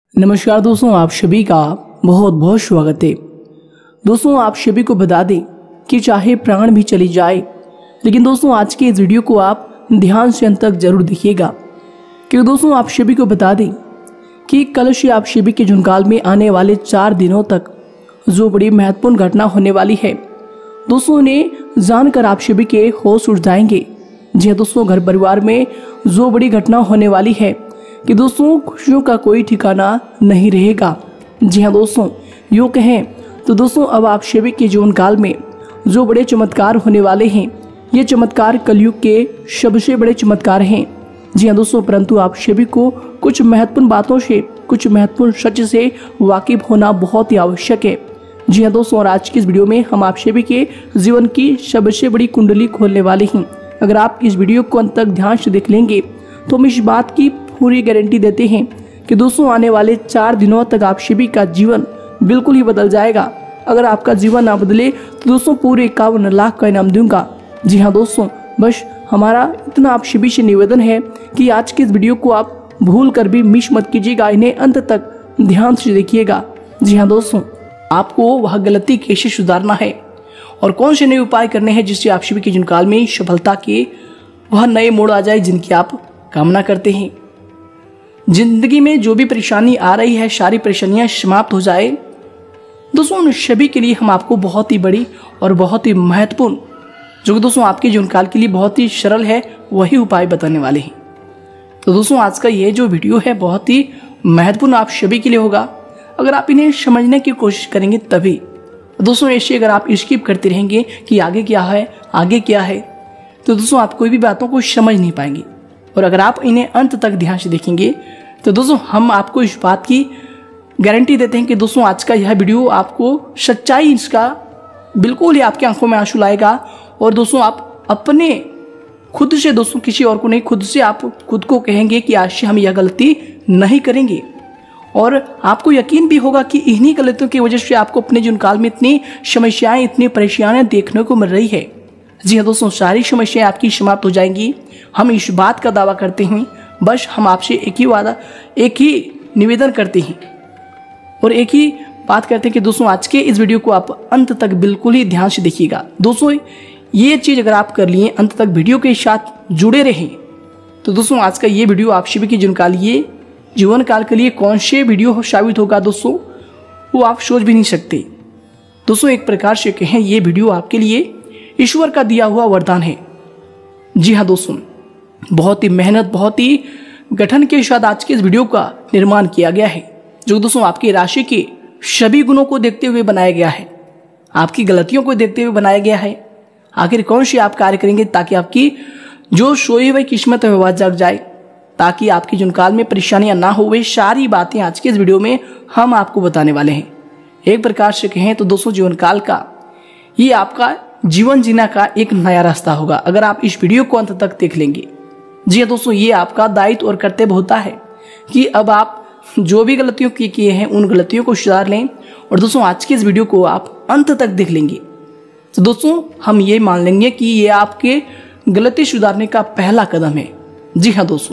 नमस्कार दोस्तों, आप सभी का बहुत बहुत स्वागत है। दोस्तों, आप सभी को बता दें कि चाहे प्राण भी चली जाए, लेकिन दोस्तों आज के इस वीडियो को आप ध्यान से अंत तक जरूर देखिएगा, क्योंकि दोस्तों आप सभी को बता दें कि कल से आप सभी के जुनकाल में आने वाले 4 दिनों तक जो बड़ी महत्वपूर्ण घटना होने वाली है, दोस्तों उन्हें जानकर आप सभी के होश उड़ जाएंगे। जी हाँ दोस्तों, घर परिवार में जो बड़ी घटना होने वाली है कि दोस्तों खुशियों का कोई ठिकाना नहीं रहेगा। जी हाँ दोस्तों, यूँ कहें तो दोस्तों अब आप सभी के जीवन काल में जो बड़े चमत्कार होने वाले हैं, ये चमत्कार कलयुग के सबसे बड़े चमत्कार हैं। जी हाँ दोस्तों, परंतु आप सभी को कुछ महत्वपूर्ण बातों से, कुछ महत्वपूर्ण सच से वाकिफ होना बहुत ही आवश्यक है। जी हाँ दोस्तों, और आज की इस वीडियो में हम आप सभी के जीवन की सबसे बड़ी कुंडली खोलने वाले हैं। अगर आप इस वीडियो को अंत तक ध्यान से देख लेंगे तो हम इस बात की पूरी गारंटी देते हैं कि दोस्तों आने वाले 4 दिनों तक आप सभी का जीवन बिल्कुल ही बदल जाएगा। अगर आपका जीवन ना बदले तो दोस्तों पूरे 51 लाख का इनाम दूंगा। जी हाँ दोस्तों, बस हमारा इतना आप सभी से निवेदन है कि आज के इस वीडियो को आप भूल कर भी मिस मत कीजिएगा, इन्हें अंत तक ध्यान से देखिएगा। जी हाँ दोस्तों, आपको वह गलती कैसे सुधारना है और कौन से नए उपाय करने हैं जिससे आप सभी के जीवनकाल में सफलता के वह नए मोड़ आ जाए जिनकी आप कामना करते हैं। जिंदगी में जो भी परेशानी आ रही है, सारी परेशानियां समाप्त हो जाए। दोस्तों उन सभी के लिए हम आपको बहुत ही बड़ी और बहुत ही महत्वपूर्ण, जो कि दोस्तों आपके जीवनकाल के लिए बहुत ही सरल है, वही उपाय बताने वाले हैं। तो दोस्तों आज का ये जो वीडियो है बहुत ही महत्वपूर्ण आप सभी के लिए होगा। अगर आप इन्हें समझने की कोशिश करेंगे तभी। दोस्तों ऐसे अगर आप स्किप करते रहेंगे कि आगे क्या है आगे क्या है, तो दोस्तों आप कोई भी बातों को समझ नहीं पाएंगे। और अगर आप इन्हें अंत तक ध्यान से देखेंगे तो दोस्तों हम आपको इस बात की गारंटी देते हैं कि दोस्तों आज का यह वीडियो आपको सच्चाई इसका बिल्कुल ही आपकी आंखों में आंसू लाएगा। और दोस्तों आप अपने खुद से, दोस्तों किसी और को नहीं, खुद से आप खुद को कहेंगे कि आज से हम यह गलती नहीं करेंगे। और आपको यकीन भी होगा कि इन्हीं गलतियों की वजह से आपको अपने जीवनकाल में इतनी समस्याएं, इतनी परेशानियां देखने को मिल रही है। जी हाँ दोस्तों, सारी समस्याएं आपकी समाप्त हो जाएंगी, हम इस बात का दावा करते हैं। बस हम आपसे एक ही निवेदन करते हैं और एक ही बात करते हैं कि दोस्तों आज के इस वीडियो को आप अंत तक बिल्कुल ही ध्यान से देखिएगा। दोस्तों ये चीज़ अगर आप कर लिए, अंत तक वीडियो के साथ जुड़े रहें, तो दोस्तों आज का ये वीडियो आप सभी के जीवन काल के लिए कौन से वीडियो साबित होगा दोस्तों, वो आप सोच भी नहीं सकते। दोस्तों एक प्रकार से कहें ये वीडियो आपके लिए ईश्वर का दिया हुआ वरदान है। जी हाँ दोस्तों, बहुत ही मेहनत, बहुत ही गठन के साथ आज के इस वीडियो का निर्माण किया गया है, जो दोस्तों आपकी राशि के सभी गुणों को देखते हुए बनाया गया है, आपकी गलतियों को देखते हुए बनाया गया है। आखिर कौन से आप कार्य करेंगे ताकि आपकी जो सोई हुई किस्मत है वह जग जाए, ताकि आपके जीवनकाल में परेशानियां ना हो, वे सारी बातें आज के इस वीडियो में हम आपको बताने वाले हैं। एक प्रकार से कहें तो दोस्तों जीवनकाल का ये आपका जीवन जीना का एक नया रास्ता होगा अगर आप इस वीडियो को अंत तक देख लेंगे। जी हाँ दोस्तों, ये आपका दायित्व और कर्तव्य होता है कि अब आप जो भी गलतियों किए हैं उन गलतियों को सुधार लें। और दोस्तों आज के इस वीडियो को आप अंत तक देख लेंगे तो दोस्तों हम ये मान लेंगे कि ये आपके गलती सुधारने का पहला कदम है। जी हाँ दोस्तों,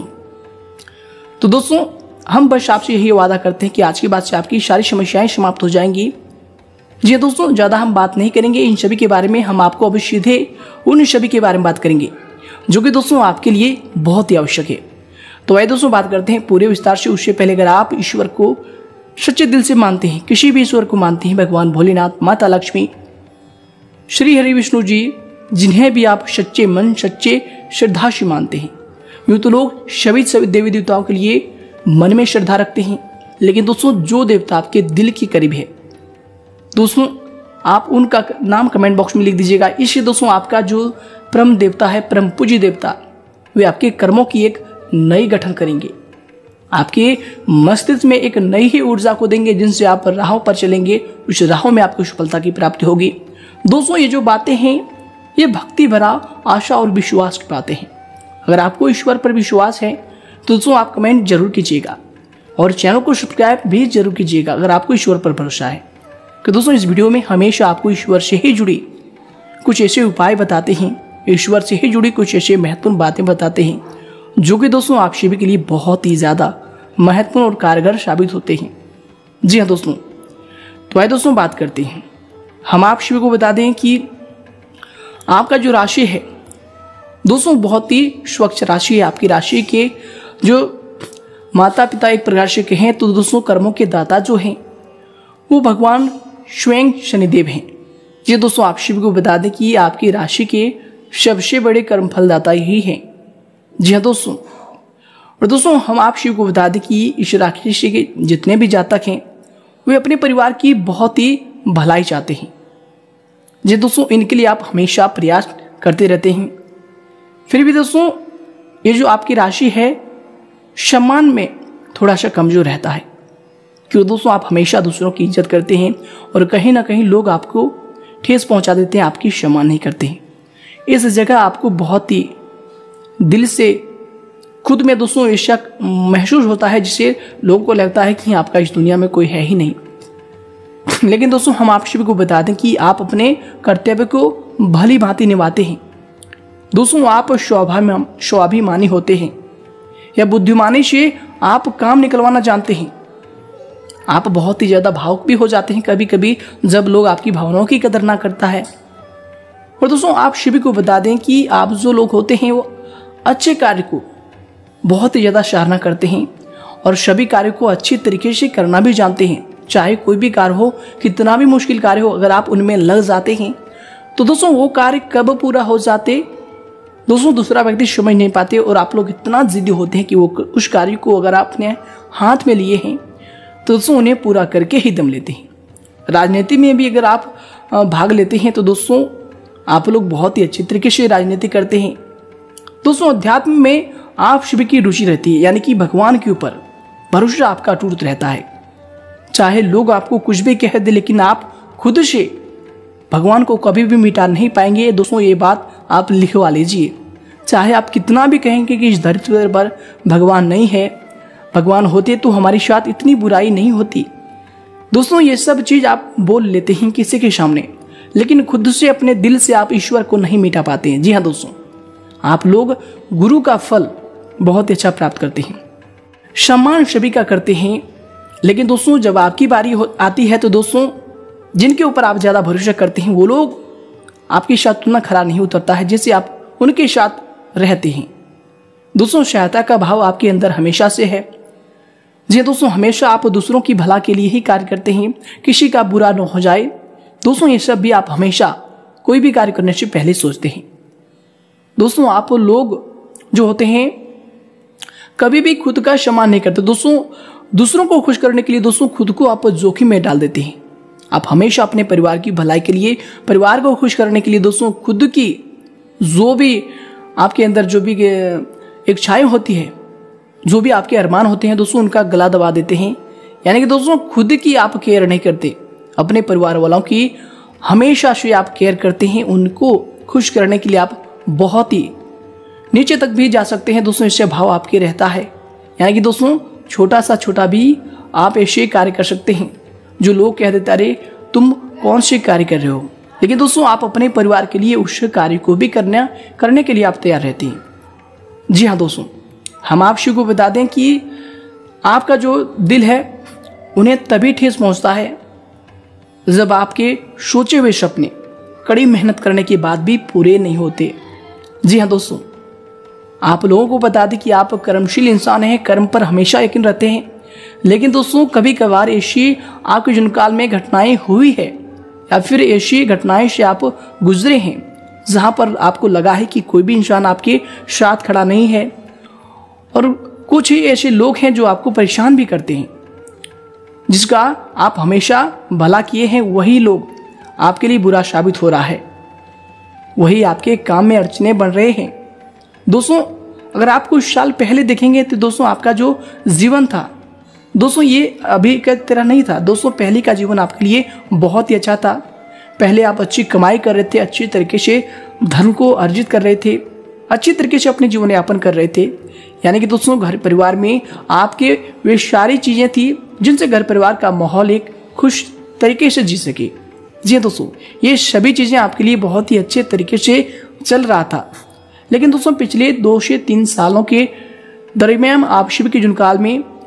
तो दोस्तों हम बस आपसे यही वादा करते हैं कि आज के बाद से आपकी सारी समस्याएं समाप्त हो जाएंगी। जी हाँ दोस्तों, ज़्यादा हम बात नहीं करेंगे इन सभी के बारे में, हम आपको अभी सीधे उन सभी के बारे में बात करेंगे जो कि दोस्तों आपके लिए बहुत ही आवश्यक है। तो आइए दोस्तों बात करते हैं पूरे विस्तार से। उससे पहले अगर आप ईश्वर को सच्चे दिल से मानते हैं, किसी भी ईश्वर को मानते हैं, भगवान भोलेनाथ, माता लक्ष्मी, श्री हरि विष्णु जी, जिन्हें भी आप सच्चे मन, सच्चे श्रद्धा से मानते हैं। यूँ तो लोग सभी देवी देवताओं के लिए मन में श्रद्धा रखते हैं, लेकिन दोस्तों जो देवता आपके दिल के करीब है दोस्तों आप उनका नाम कमेंट बॉक्स में लिख दीजिएगा। इससे दोस्तों आपका जो परम देवता है, परम पूज्य देवता, वे आपके कर्मों की एक नई गठन करेंगे, आपके मस्तिष्क में एक नई ही ऊर्जा को देंगे, जिनसे आप राहों पर चलेंगे, उस राहों में आपको सफलता की प्राप्ति होगी। दोस्तों ये जो बातें हैं ये भक्ति भरा आशा और विश्वास की बातें हैं। अगर आपको ईश्वर पर विश्वास है तो दोस्तों आप कमेंट जरूर कीजिएगा और चैनल को सब्सक्राइब भी जरूर कीजिएगा अगर आपको ईश्वर पर भरोसा है। कि दोस्तों इस वीडियो में हमेशा आपको ईश्वर से ही जुड़ी कुछ ऐसे उपाय बताते हैं, ईश्वर से ही जुड़ी कुछ ऐसे महत्वपूर्ण बातें बताते हैं जो कि दोस्तों आप सभी के लिए बहुत ही ज़्यादा महत्वपूर्ण और कारगर साबित होते हैं। जी हाँ दोस्तों, तो आइए दोस्तों बात करते हैं। हम आप सभी को बता दें कि आपका जो राशि है दोस्तों बहुत ही स्वच्छ राशि है। आपकी राशि के जो माता पिता एक प्रकार से कहें तो दोस्तों कर्मों के दाता जो हैं वो भगवान स्वयं शनिदेव हैं। जी दोस्तों, आप सभी को बता दें कि आपकी राशि के सबसे बड़े कर्म फलदाता ही हैं। जी हाँ दोस्तों, और दोस्तों हम आप सभी को बता दें कि इस राशि के जितने भी जातक हैं वे अपने परिवार की बहुत ही भलाई चाहते हैं। जी दोस्तों, इनके लिए आप हमेशा प्रयास करते रहते हैं। फिर भी दोस्तों ये जो आपकी राशि है सम्मान में थोड़ा सा कमजोर रहता है, क्योंकि दोस्तों आप हमेशा दूसरों की इज्जत करते हैं और कहीं ना कहीं लोग आपको ठेस पहुंचा देते हैं, आपकी सम्मान नहीं करते हैं। इस जगह आपको बहुत ही दिल से खुद में दोस्तों ये शक महसूस होता है, जिससे लोगों को लगता है कि आपका इस दुनिया में कोई है ही नहीं। लेकिन दोस्तों हम आप सभी को बता दें कि आप अपने कर्तव्य को भली भांति निभाते हैं। दोस्तों आप स्वाभिमानी होते हैं या बुद्धिमानी से आप काम निकलवाना जानते हैं। आप बहुत ही ज्यादा भावुक भी हो जाते हैं कभी कभी जब लोग आपकी भावनाओं की कदर ना करता है। और दोस्तों आप सभी को बता दें कि आप जो लोग होते हैं वो अच्छे कार्य को बहुत ही ज्यादा सराहना करते हैं और सभी कार्य को अच्छी तरीके से करना भी जानते हैं। चाहे कोई भी कार्य हो, कितना भी मुश्किल कार्य हो, अगर आप उनमें लग जाते हैं तो दोस्तों वो कार्य कब पूरा हो जाते दोस्तों दूसरा व्यक्ति समझ नहीं पाते, और आप लोग इतना जिद्दी होते हैं कि वो उस कार्य को अगर आपने हाथ में लिए हैं तो दोस्तों उन्हें पूरा करके ही दम लेते हैं। राजनीति में भी अगर आप भाग लेते हैं तो दोस्तों आप लोग बहुत ही अच्छी तरीके से राजनीति करते हैं। दोस्तों अध्यात्म में आप सभी की रुचि रहती है, यानी कि भगवान के ऊपर भरोसा आपका अटूट रहता है। चाहे लोग आपको कुछ भी कह दे, लेकिन आप खुद से भगवान को कभी भी मिटा नहीं पाएंगे। दोस्तों ये बात आप लिखवा लीजिए। चाहे आप कितना भी कहेंगे कि इस धरती पर भगवान नहीं है, भगवान होते तो हमारी साथ इतनी बुराई नहीं होती। दोस्तों ये सब चीज आप बोल लेते हैं किसी के सामने, लेकिन खुद से अपने दिल से आप ईश्वर को नहीं मिटा पाते हैं। जी हाँ दोस्तों, आप लोग गुरु का फल बहुत अच्छा प्राप्त करते हैं, सम्मान सभी का करते हैं। लेकिन दोस्तों जब आपकी बारी आती है तो दोस्तों जिनके ऊपर आप ज्यादा भरोसा करते हैं वो लोग आपके साथ उतना खरा नहीं उतरता है जैसे आप उनके साथ रहते हैं। दोस्तों सहायता का भाव आपके अंदर हमेशा से है। जी दोस्तों, हमेशा आप दूसरों की भला के लिए ही कार्य करते हैं, किसी का बुरा न हो जाए। दोस्तों ये सब भी आप हमेशा कोई भी कार्य करने से पहले सोचते हैं। दोस्तों आप लोग जो होते हैं कभी भी खुद का सम्मान नहीं करते। दोस्तों दूसरों को खुश करने के लिए दोस्तों खुद को आप जोखिम में डाल देते हैं। आप हमेशा अपने परिवार की भलाई के लिए, परिवार को खुश करने के लिए दोस्तों खुद की जो भी आपके अंदर जो भी इच्छाएं होती है, जो भी आपके अरमान होते हैं दोस्तों उनका गला दबा देते हैं। यानी कि दोस्तों खुद की आप केयर नहीं करते, अपने परिवार वालों की हमेशा से आप केयर करते हैं। उनको खुश करने के लिए आप बहुत ही नीचे तक भी जा सकते हैं दोस्तों, इससे भाव आपके रहता है। यानी कि दोस्तों छोटा सा छोटा भी आप ऐसे कार्य कर सकते हैं जो लोग कह देते अरे तुम कौन से कार्य कर रहे हो, लेकिन दोस्तों आप अपने परिवार के लिए उस कार्य को भी करने के लिए आप तैयार रहते हैं। जी हाँ दोस्तों, हम आप सभी को बता दें कि आपका जो दिल है उन्हें तभी ठेस पहुंचता है जब आपके सोचे हुए सपने कड़ी मेहनत करने के बाद भी पूरे नहीं होते। जी हाँ दोस्तों, आप लोगों को बता दें कि आप कर्मशील इंसान हैं, कर्म पर हमेशा यकीन रखते हैं। लेकिन दोस्तों कभी कभार ऐसी आपके जीवनकाल में घटनाएं हुई है या फिर ऐसी घटनाएं से आप गुजरे हैं जहां पर आपको लगा है कि कोई भी इंसान आपके साथ खड़ा नहीं है, और कुछ ही ऐसे लोग हैं जो आपको परेशान भी करते हैं। जिसका आप हमेशा भला किए हैं वही लोग आपके लिए बुरा साबित हो रहा है, वही आपके काम में अड़चने बन रहे हैं। दोस्तों अगर आप कुछ साल पहले देखेंगे तो दोस्तों आपका जो जीवन था दोस्तों ये अभी का तरह नहीं था। दोस्तों पहले का जीवन आपके लिए बहुत ही अच्छा था। पहले आप अच्छी कमाई कर रहे थे, अच्छी तरीके से धन को अर्जित कर रहे थे, अच्छी तरीके से अपने जीवन यापन कर रहे थे। यानी कि दोस्तों घर परिवार में आपके वे सारी चीजें थी जिनसे घर परिवार का माहौल एक खुश तरीके से जी सके। जी दोस्तों ये सभी चीजें आपके लिए बहुत ही अच्छे तरीके से चल रहा था। लेकिन दोस्तों पिछले 2 से 3 सालों के दरमियान आप शिव के जीवनकाल में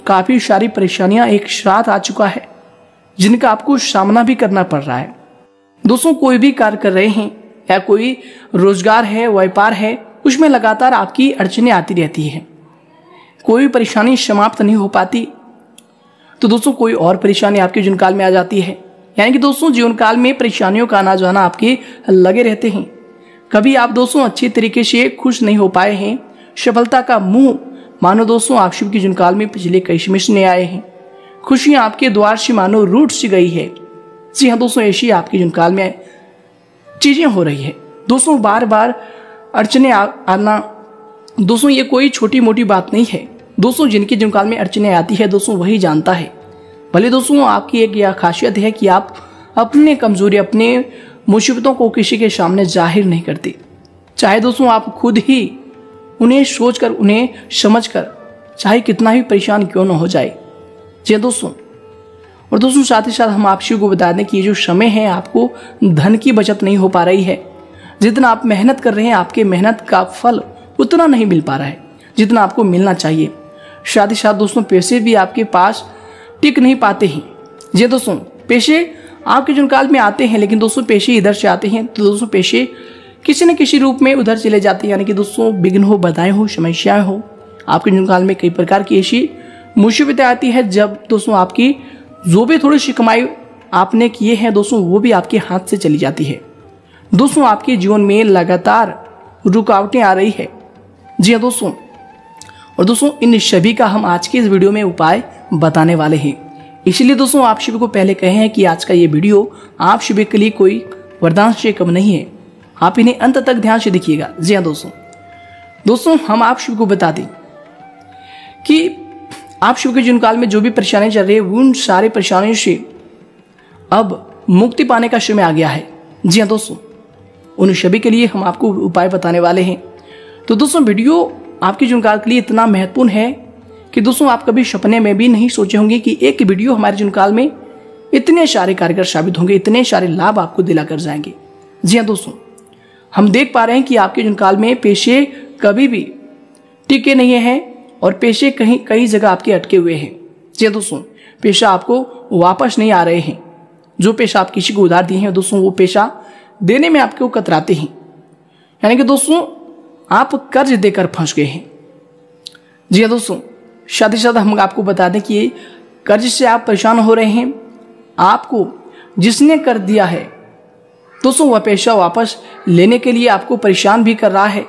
काफ़ी सारी परेशानियां एक साथ आ चुका है जिनका आपको सामना भी करना पड़ रहा है। दोस्तों कोई भी कार्य कर रहे हैं या कोई रोजगार है, व्यापार है, उसमें लगातार आपकी अड़चनें आती रहती है, कोई भी परेशानी समाप्त नहीं हो पाती। तो दोस्तों कोई और परेशानी आपके जीवन काल में आ जाती है, यानी कि दोस्तों जीवन काल में परेशानियों का आना जाना आपके लगे रहते हैं। कभी आप दोस्तों अच्छे तरीके से खुश नहीं हो पाए हैं, सफलता का मुंह मानो दोस्तों आप शिव के जीवन काल में पिछले कई समय से नहीं आए हैं, खुशियां आपके द्वार से मानो रूठ सी गई है। जी हाँ दोस्तों, ऐसी आपके जीवन काल में चीजें हो रही है। दोस्तों बार बार अड़चने आना दोस्तों ये कोई छोटी मोटी बात नहीं है। दोस्तों जिनके जीवन काल में अड़चने आती है दोस्तों वही जानता है। भले दोस्तों आपकी एक यह खासियत है कि आप अपने कमजोरी, अपने मुसीबतों को किसी के सामने जाहिर नहीं करते, चाहे दोस्तों आप खुद ही उन्हें सोचकर, उन्हें समझकर, चाहे कितना भी परेशान क्यों न हो जाए। जी दोस्तों, और दोस्तों साथ ही साथ हम आप शिव को बता दें कि ये जो समय है आपको धन की बचत नहीं हो पा रही है। जितना आप मेहनत कर रहे हैं आपके मेहनत का फल उतना नहीं मिल पा रहा है जितना आपको मिलना चाहिए। साथ ही साथ दोस्तों पैसे भी आपके पास टिक नहीं पाते हैं। जी दोस्तों, पैसे आपके जीवन काल में आते हैं, लेकिन दोस्तों पैसे इधर से आते हैं तो दोस्तों पैसे किसी न किसी रूप में उधर चले जाते हैं, यानी कि दोस्तों विघ्न हो, बाधाएं हो, समस्याएं हो। आपके जीवन काल में कई प्रकार की ऐसी मुसीबतें आती है जब दोस्तों आपकी जो भी थोड़ी सी कमाई आपने किए हैं दोस्तों वो भी आपके हाथ से चली जाती है। दोस्तों आपके जीवन में लगातार रुकावटें आ रही है। जी हाँ दोस्तों, और दोस्तों इन सभी का हम आज के इस वीडियो में उपाय बताने वाले हैं। इसलिए दोस्तों आप सभी को पहले कहे हैं कि आज का ये वीडियो आप सभी के लिए कोई वरदान से कम नहीं है, आप इन्हें अंत तक ध्यान से देखिएगा। जी हाँ दोस्तों हम आप सभी को बता दें कि आप शिव के जीवन काल में जो भी परेशानी चल रही है उन सारी परेशानियों से अब मुक्ति पाने का समय आ गया है। जी हाँ दोस्तों, उन सभी के लिए हम आपको उपाय बताने वाले हैं। तो दोस्तों वीडियो आपके जीवन काल के लिए इतना महत्वपूर्ण है कि दोस्तों आप कभी सपने में भी नहीं सोचे होंगे कि एक वीडियो हमारे जीवन काल में इतने सारे कारगर साबित होंगे, इतने सारे लाभ आपको दिला कर जाएंगे। जी हाँ दोस्तों, हम देख पा रहे हैं कि आपके जीवन काल में पैसे कभी भी टिके नहीं हैं और पैसे कई जगह आपके अटके हुए हैं। जी दोस्तों, पैसा आपको वापस नहीं आ रहे हैं। जो पैसा आप किसी को उधार दिए हैं दोस्तों वो पैसा देने में आपको कतराते हैं, यानी कि दोस्तों आप कर्ज देकर फंस गए हैं। जी हाँ दोस्तों, साथ ही साथ हम आपको बता दें कि कर्ज से आप परेशान हो रहे हैं, आपको जिसने कर दिया है दोस्तों वह पैसा वापस लेने के लिए आपको परेशान भी कर रहा है।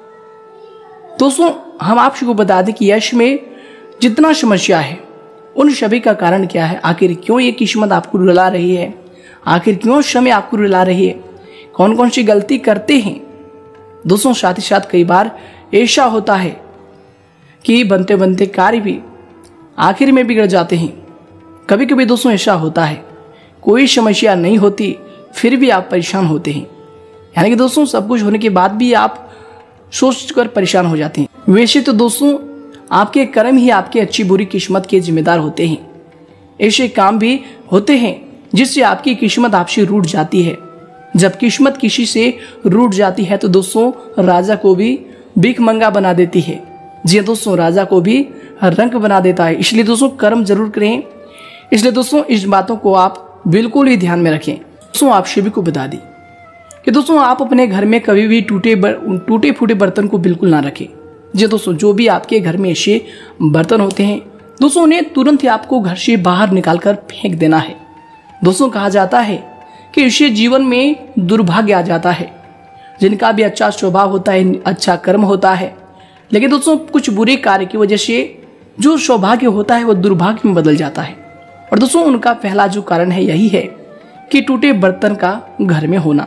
दोस्तों हम आपको बता दें कि यश में जितना समस्या है उन सभी का कारण क्या है, आखिर क्यों ये किस्मत आपको रुला रही है, आखिर क्यों समय आपको रुला रही है, कौन कौन सी गलती करते हैं। दोस्तों साथ ही साथ कई बार ऐसा होता है कि बनते बनते कार्य भी आखिर में बिगड़ जाते हैं। कभी कभी दोस्तों ऐसा होता है कोई समस्या नहीं होती फिर भी आप परेशान होते हैं, यानी कि दोस्तों सब कुछ होने के बाद भी आप सोचकर परेशान हो जाते हैं। वैसे तो दोस्तों आपके कर्म ही आपके अच्छी बुरी किस्मत के जिम्मेदार होते हैं। ऐसे काम भी होते हैं जिससे आपकी किस्मत आपसे रूठ जाती है। जब किस्मत किसी से रूठ जाती है तो दोस्तों राजा को भी भिखमंगा बना देती है। जी दोस्तों, राजा को भी रंक बना देता है। इसलिए दोस्तों कर्म जरूर करें। इसलिए दोस्तों इस बातों को आप बिल्कुल ही ध्यान में रखें। दोस्तों आप सभी को बता दी कि दोस्तों आप अपने घर में कभी भी टूटे फूटे बर्तन को बिल्कुल ना रखें। जी दोस्तों, जो भी आपके घर में ऐसे बर्तन होते हैं दोस्तों उन्हें तुरंत ही आपको घर से बाहर निकालकर फेंक देना है। दोस्तों कहा जाता है कि इससे जीवन में दुर्भाग्य आ जाता है। जिनका भी अच्छा स्वभाव होता है, अच्छा कर्म होता है, लेकिन दोस्तों कुछ बुरे कार्य की वजह से जो सौभाग्य होता है वो दुर्भाग्य में बदल जाता है। और दोस्तों उनका पहला जो कारण है यही है कि टूटे बर्तन का घर में होना।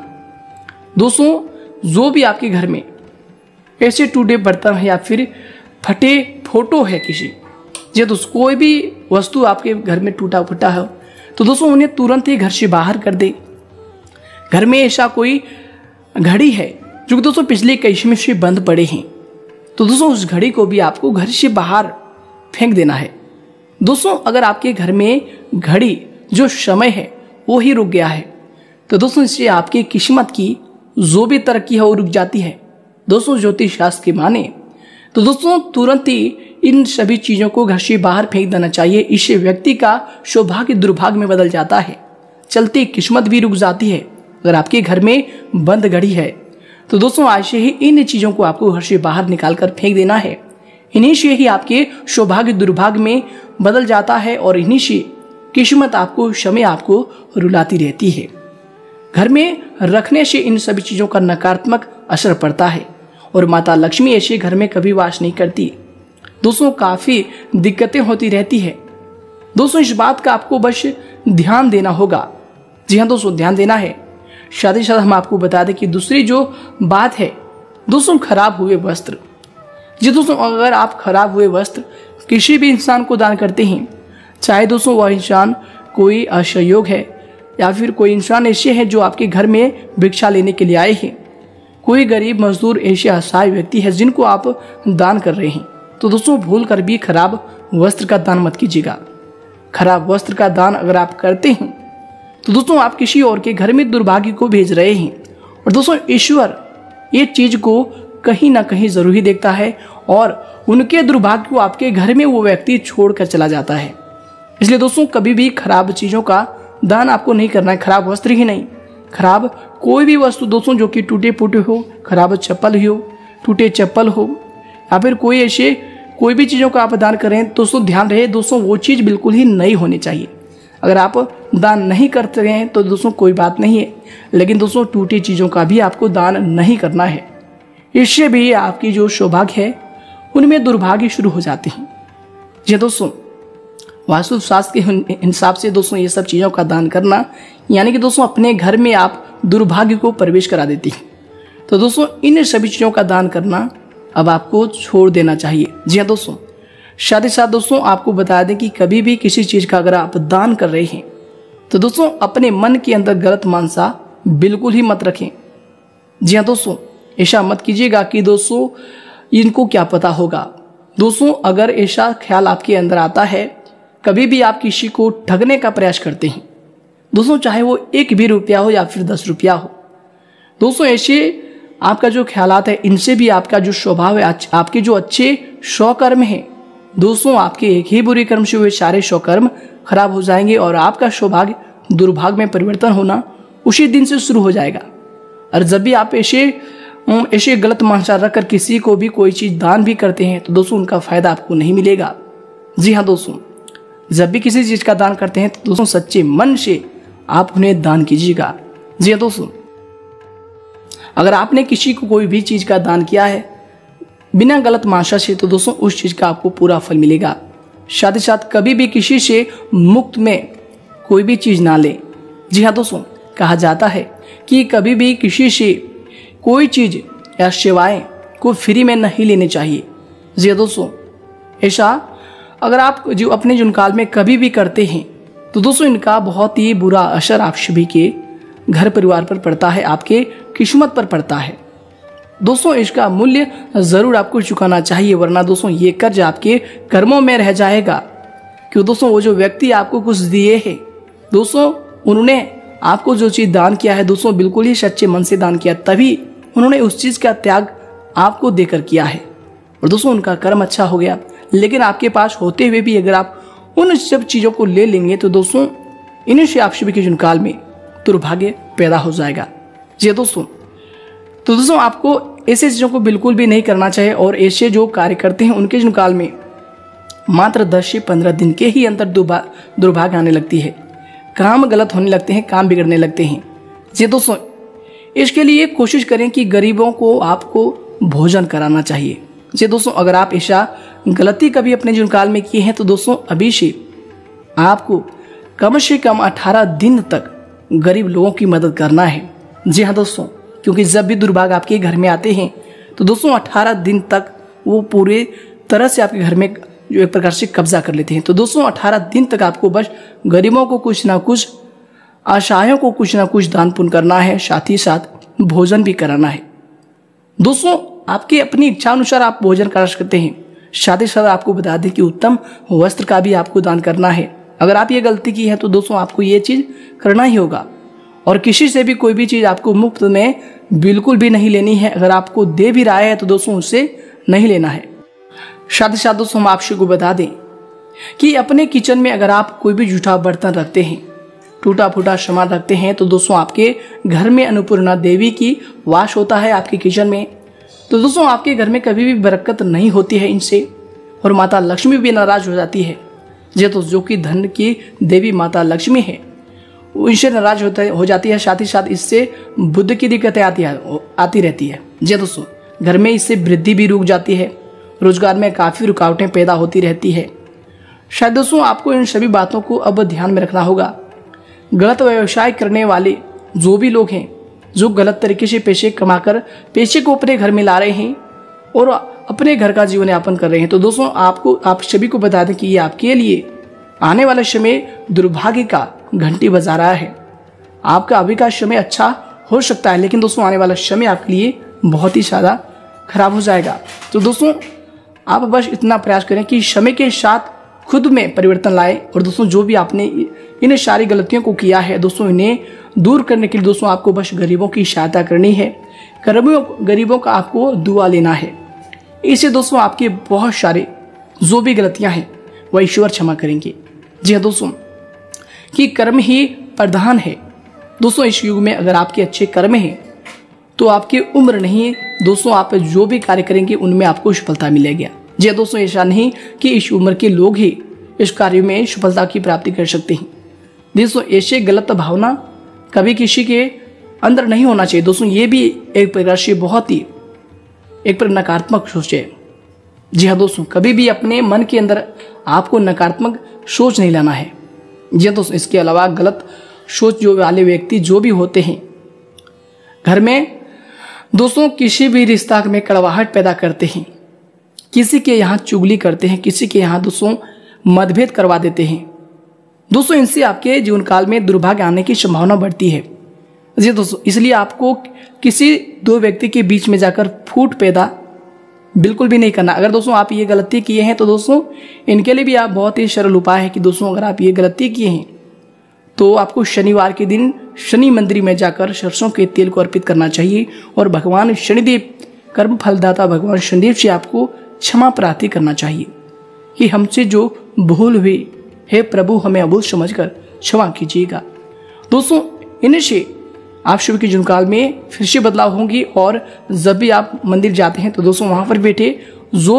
दोस्तों जो भी आपके घर में ऐसे टूटे बर्तन है या फिर फटे फोटो है किसी, या दोस्तों कोई भी वस्तु आपके घर में टूटा फटा है तो दोस्तों उन्हें तुरंत ही घर से बाहर कर दे। घर में ऐसा कोई घड़ी है जो दोस्तों पिछले कई समय से बंद पड़े हैं तो दोस्तों उस घड़ी को भी आपको घर से बाहर फेंक देना है। दोस्तों अगर आपके घर में घड़ी जो समय है वो ही रुक गया है तो दोस्तों इससे आपकी किस्मत की जो भी तरक्की है वो रुक जाती है। दोस्तों ज्योतिष शास्त्र की माने तो दोस्तों तुरंत ही इन सभी चीजों को घर से बाहर फेंक देना चाहिए। इससे व्यक्ति का सौभाग्य दुर्भाग्य में बदल जाता है, चलती किस्मत भी रुक जाती है। अगर आपके घर में बंद घड़ी है तो दोस्तों आज से ही इन चीजों को आपको घर से बाहर निकाल कर फेंक देना है। इन्हीं से ही आपके सौभाग्य दुर्भाग्य में बदल जाता है और इन्हीं से किस्मत आपको समय आपको रुलाती रहती है। घर में रखने से इन सभी चीजों का नकारात्मक असर पड़ता है और माता लक्ष्मी ऐसे घर में कभी वास नहीं करती। दोस्तों काफी दिक्कतें होती रहती है। दोस्तों इस बात का आपको बस ध्यान देना होगा। जी हाँ दोस्तों, ध्यान देना है। शादी साथ हम आपको बता दें कि दूसरी जो बात है दोस्तों, खराब हुए वस्त्र। जी दोस्तों, अगर आप खराब हुए वस्त्र किसी भी इंसान को दान करते हैं, चाहे दोस्तों वह इंसान कोई असहयोग है या फिर कोई इंसान ऐसे है जो आपके घर में भिक्षा लेने के लिए आए हैं, कोई गरीब मजदूर ऐसे असहाय व्यक्ति है जिनको आप दान कर रहे हैं, तो दोस्तों भूल कर भी खराब वस्त्र का दान मत कीजिएगा। खराब वस्त्र का दान अगर आप करते हैं तो दोस्तों आप किसी और के घर में दुर्भाग्य को भेज रहे हैं। और दोस्तों ईश्वर ये चीज को कहीं ना कहीं जरूर ही देखता है और उनके दुर्भाग्य को आपके घर में वो व्यक्ति छोड़कर चला जाता है। इसलिए दोस्तों कभी भी खराब चीजों का दान आपको नहीं करना है। खराब वस्त्र ही नहीं, खराब कोई भी वस्तु दोस्तों जो कि टूटे फूटे हो, खराब चप्पल हो, टूटे चप्पल हो या फिर कोई ऐसे कोई भी चीजों का आप दान करें, दोस्तों ध्यान रहे दोस्तों वो चीज बिल्कुल ही नई होनी चाहिए। अगर आप दान नहीं करते हैं तो दोस्तों कोई बात नहीं है, लेकिन दोस्तों टूटी चीजों का भी आपको दान नहीं करना है। इससे भी आपकी जो सौभाग्य है उनमें दुर्भाग्य शुरू हो जाते हैं। जी दोस्तों, वास्तु शास्त्र के हिसाब से दोस्तों ये सब चीजों का दान करना यानी कि दोस्तों अपने घर में आप दुर्भाग्य को प्रवेश करा देती हैं। तो दोस्तों इन सभी चीजों का दान करना अब आपको छोड़ देना चाहिए। जी हाँ दोस्तों, साथ ही साथ दोस्तों आपको बता दें कि कभी भी किसी चीज का अगर आप दान कर रहे हैं तो दोस्तों अपने मन के अंदर गलत मानसा बिल्कुल ही मत रखें। जी हाँ दोस्तों, ऐसा मत कीजिएगा कि दोस्तों इनको क्या पता होगा। दोस्तों अगर ऐसा ख्याल आपके अंदर आता है, कभी भी आप किसी को ठगने का प्रयास करते हैं दोस्तों, चाहे वो 1 भी रुपया हो या फिर 10 रुपया हो, दोस्तों ऐसे आपका जो ख्यालात है इनसे भी आपका जो स्वभाव है, आपके जो अच्छे स्वकर्म है दोस्तों, आपके एक ही बुरे कर्म से हुए सारे स्वकर्म खराब हो जाएंगे और आपका सौभाग्य दुर्भाग्य में परिवर्तन होना उसी दिन से शुरू हो जाएगा। और जब भी आप ऐसे गलत मानसा रखकर किसी को भी कोई चीज दान भी करते हैं तो दोस्तों उनका फायदा आपको नहीं मिलेगा। जी हाँ दोस्तों, जब भी किसी चीज का दान करते हैं तो दोस्तों सच्चे मन से आप उन्हें दान कीजिएगा। जी हाँ दोस्तों, अगर आपने किसी को कोई भी चीज का दान किया है बिना गलत मानसा से तो दोस्तों उस चीज का आपको पूरा फल मिलेगा। साथ ही साथ कभी भी किसी से मुफ्त में कोई भी चीज ना ले। जी हाँ दोस्तों, कहा जाता है कि कभी भी किसी से कोई चीज या सेवाएं को फ्री में नहीं लेनी चाहिए। जी हाँ दोस्तों, ऐसा अगर आप जो अपने जुनकाल में कभी भी करते हैं तो दोस्तों इनका बहुत ही बुरा असर आप सभी के घर परिवार पर पड़ता है, आपके किस्मत पर पड़ता है। दोस्तों इसका मूल्य जरूर आपको चुकाना चाहिए, वरना दोस्तों ये कर्ज आपके कर्मों में रह जाएगा। क्यों दोस्तों, वो जो व्यक्ति आपको कुछ दिए हैं दोस्तों, उन्होंने आपको जो चीज दान किया है दोस्तों बिल्कुल ही सच्चे मन से दान किया, तभी उन्होंने उस चीज का त्याग आपको देकर किया है और दोस्तों उनका कर्म अच्छा हो गया। लेकिन आपके पास होते हुए भी अगर आप उन सब चीजों को ले लेंगे तो दोस्तों इन्हीं से आप सभी के जुनकाल में दुर्भाग्य पैदा हो जाएगा। जी दोस्तों, तो दोस्तों आपको ऐसे चीजों को बिल्कुल भी नहीं करना चाहिए और ऐसे जो कार्य करते हैं उनके जुनकाल में मात्र 10 से 15 दिन के ही अंदर दुर्भाग्य आने लगती है, काम गलत होने लगते हैं, काम बिगड़ने लगते हैं। जी दोस्तों, इसके लिए कोशिश करें कि गरीबों को आपको भोजन कराना चाहिए। जी दोस्तों, अगर आप ऐसा गलती कभी अपने जुनकाल में किए हैं तो दोस्तों अभी से आपको कम से कम 18 दिन तक गरीब लोगों की मदद करना है। जी हाँ दोस्तों, क्योंकि जब भी दुर्भाग्य आपके घर में आते हैं तो दोस्तों 18 दिन तक वो पूरे तरह से आपके घर में जो एक प्रकार से कब्जा कर लेते हैं। तो दोस्तों 18 दिन तक आपको बस गरीबों को कुछ ना कुछ, असहायों को कुछ ना कुछ दान पुण्य करना है, साथ ही साथ भोजन भी कराना है। दोस्तों आपकी अपनी इच्छा अनुसार आप भोजन करा सकते हैं। साथ ही साथ आपको बता दें कि उत्तम वस्त्र का भी आपको दान करना है। अगर आप ये गलती की है तो दोस्तों आपको ये चीज करना ही होगा और किसी से भी कोई भी चीज आपको मुफ्त में बिल्कुल भी नहीं लेनी है। अगर आपको दे भी रहा है तो दोस्तों उससे नहीं लेना है। साथ ही साथ दोस्तों हम आपसे को बता दें कि अपने किचन में अगर आप कोई भी जूठा बर्तन रखते हैं, टूटा फूटा सामान रखते हैं, तो दोस्तों आपके घर में अन्नपूर्णा देवी की वास होता है आपके किचन में। तो दोस्तों आपके घर में कभी भी बरकत नहीं होती है इनसे, और माता लक्ष्मी भी नाराज हो जाती है। तो जो कि धन की देवी माता लक्ष्मी है इनसे नाराज हो जाती है। साथ ही साथ इससे बुद्ध की दिक्कतें आती रहती है। जी दोस्तों, घर में इससे वृद्धि भी रुक जाती है, रोजगार में काफ़ी रुकावटें पैदा होती रहती है। शायद दोस्तों आपको इन सभी बातों को अब ध्यान में रखना होगा। गलत व्यवसाय करने वाले जो भी लोग हैं, जो गलत तरीके से पैसे कमाकर पैसे को अपने घर में ला रहे हैं और अपने घर का जीवन यापन कर रहे हैं, तो दोस्तों आप सभी को बता दें कि ये आपके लिए आने वाला समय दुर्भाग्य का घंटी बजा रहा है। आपका अभी का समय अच्छा हो सकता है, लेकिन दोस्तों आने वाला समय आपके लिए बहुत ही ज़्यादा खराब हो जाएगा। तो दोस्तों आप बस इतना प्रयास करें कि समय के साथ खुद में परिवर्तन लाएं, और दोस्तों जो भी आपने इन सारी गलतियों को किया है दोस्तों, इन्हें दूर करने के लिए दोस्तों आपको बस गरीबों की सहायता करनी है, गरीबों का आपको दुआ लेना है। इससे दोस्तों आपके बहुत सारे जो भी गलतियां हैं वह ईश्वर क्षमा करेंगे। जी हाँ दोस्तों, कि कर्म ही प्रधान है। दोस्तों इस युग में अगर आपके अच्छे कर्म हैं तो आपकी उम्र नहीं दोस्तों, आप जो भी कार्य करेंगे उनमें आपको सफलता मिलेगी। जी हाँ दोस्तों, ऐसा नहीं कि इस उम्र के लोग ही इस कार्य में सफलता की प्राप्ति कर सकते हैं। दोस्तों ऐसे गलत भावना कभी किसी के अंदर नहीं होना चाहिए। दोस्तों ये भी एक प्रकार से बहुत ही एक पर नकारात्मक सोच है। जी हाँ दोस्तों, कभी भी अपने मन के अंदर आपको नकारात्मक सोच नहीं लाना है। जी हाँ दोस्तों, इसके अलावा गलत सोच जो वाले व्यक्ति जो भी होते हैं घर में दोस्तों किसी भी रिश्ता में कड़वाहट पैदा करते हैं, किसी के यहाँ चुगली करते हैं, किसी के यहाँ दोस्तों मतभेद करवा देते हैं। दोस्तों इनसे आपके जीवन काल में दुर्भाग्य आने की संभावना बढ़ती है। जी दोस्तों, इसलिए आपको किसी दो व्यक्ति के बीच में जाकर फूट पैदा बिल्कुल भी नहीं करना। अगर दोस्तों आप ये गलती किए हैं तो दोस्तों इनके लिए भी आप बहुत ही सरल उपाय है कि दोस्तों अगर आप ये गलती किए हैं तो आपको शनिवार के दिन शनि मंदिर में जाकर सरसों के तेल को अर्पित करना चाहिए, और भगवान शनिदेव कर्म फलदाता भगवान शनिदेव से आपको क्षमा प्रार्थना करना चाहिए कि हमसे जो भूल हुई है प्रभु हमें अभूल समझकर क्षमा कीजिएगा। दोस्तों इनसे आप शुभ के जीवनकाल में फिर से बदलाव होंगी, और जब भी आप मंदिर जाते हैं तो दोस्तों वहां पर बैठे जो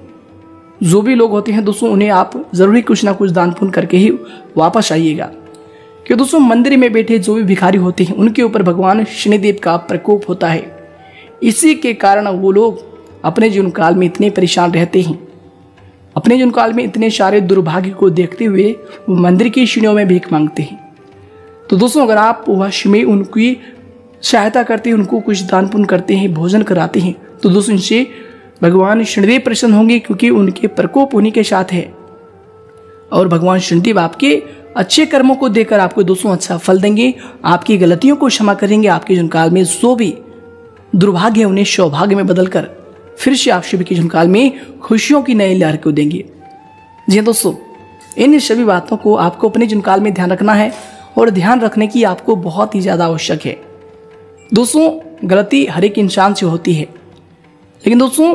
भी लोग होते हैं दोस्तों उन्हें आप जरूरी कुछ ना कुछ दान पुण्य करके ही वापस आइएगा, कि दोस्तों मंदिर में बैठे जो भी भिखारी होते हैं उनके ऊपर भगवान शनिदेव का प्रकोप होता है। इसी के कारण वो लोग अपने जीवन काल में इतने परेशान रहते हैं, अपने जीवन काल में इतने सारे दुर्भाग्य को देखते हुए वो मंदिर की सीढ़ियों में भीख मांगते हैं। तो दोस्तों अगर आप वश में उनकी सहायता करते हैं, उनको कुछ दान पुण्य करते हैं, भोजन कराते हैं, तो दोस्तों इनसे भगवान शनिदेव प्रसन्न होंगे, क्योंकि उनके प्रकोप उन्हीं के साथ है, और भगवान शनिदेव आपके अच्छे कर्मों को देकर आपको दोस्तों अच्छा फल देंगे, आपकी गलतियों को क्षमा करेंगे, आपके जीवन काल में जो भी दुर्भाग्य है उन्हें सौभाग्य में बदलकर फिर से आप सभी के जीवन काल में खुशियों की नई लहर को देंगे। जी दोस्तों, इन सभी बातों को आपको अपने जीवन काल में ध्यान रखना है, और ध्यान रखने की आपको बहुत ही ज्यादा आवश्यक है। दोस्तों गलती हर एक इंसान से होती है, लेकिन दोस्तों